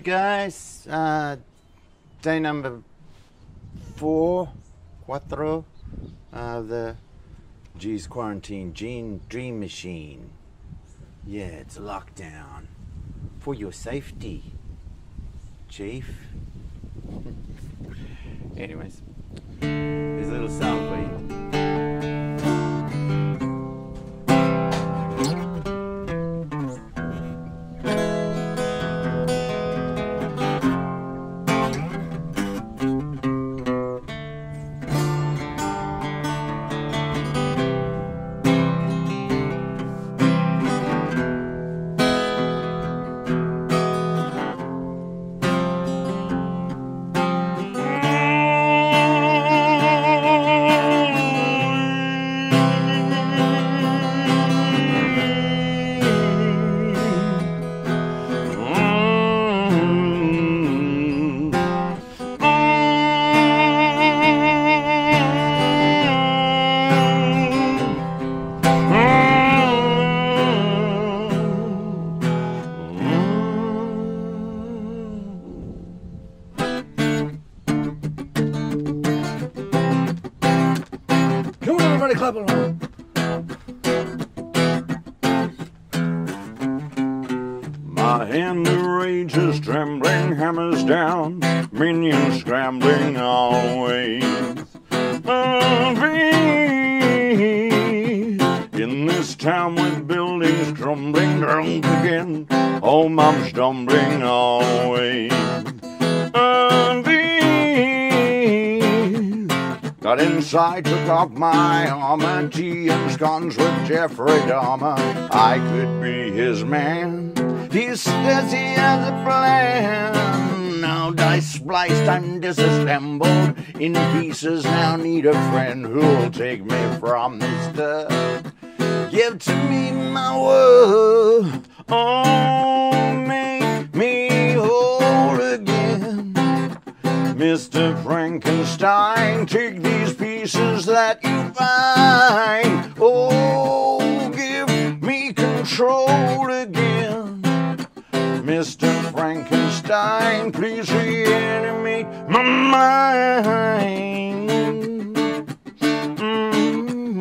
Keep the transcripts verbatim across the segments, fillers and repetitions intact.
guys. Uh, day number four, cuatro, uh, the G's Quarantine Gene Dream Machine. Yeah, it's a lockdown. For your safety, Chief. Anyways, here's a little song for you. Clap along. My hand of rage is trembling, hammers down, minions scrambling always. In this town with buildings crumbling, drunk again, oh mom's stumbling always. Got inside, took off my armor, tea and scones with Jeffrey Dahmer. I could be his man. He says he has a plan. Now dice spliced, I'm disassembled in pieces. Now need a friend who'll take me from this dirt. Give to me my word. Oh, make me whole again. Mister Frankenstein, take these pieces that you find. Oh, give me control again. Mister Frankenstein, please reanimate my mind. Mm-hmm.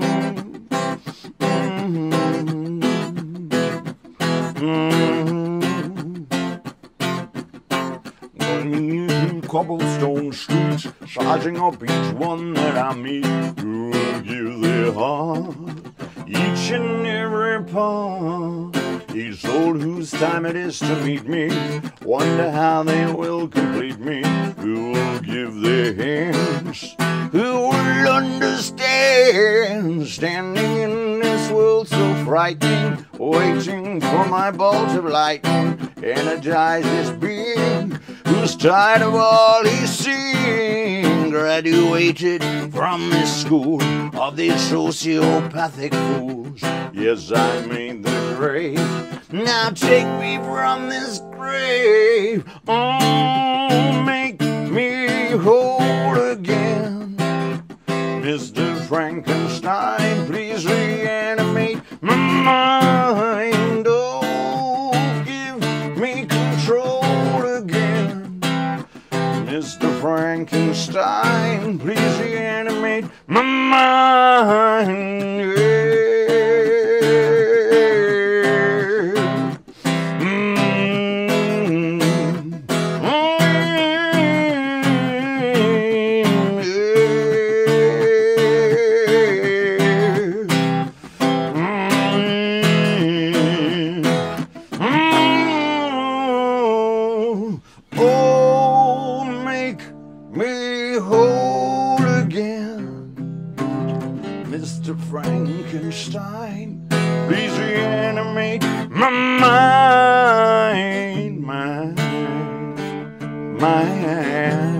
Mm-hmm. Cobblestone streets, sizing up each one that I meet, who will give their heart, each and every part. Each soul whose time it is to meet me, wonder how they will complete me. Who will give their hands, who will understand, standing in this world so frightening, waiting for my bolt of lightning, energize this being who's tired of all he's seen, graduated from this school of these sociopathic fools. Yes, I made the grade, now take me from this grave. Oh, make me whole again. Mister Frankenstein, please reanimate my mind. Oh, give me control again. Mister Frankenstein, please reanimate my mind. Yeah. Mister Frankenstein, please reanimate my mind, mind, mind.